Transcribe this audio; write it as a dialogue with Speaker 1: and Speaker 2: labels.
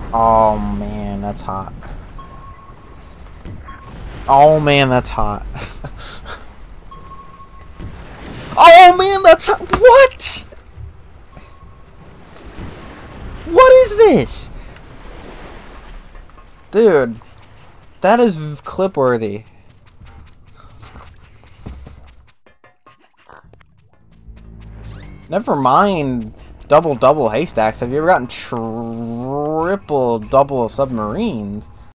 Speaker 1: Oh man, that's hot. Oh man, that's hot. Oh man, that's hot. What? What is this? Dude, that is clip worthy. Never mind double haystacks. Have you ever gotten triple double submarines?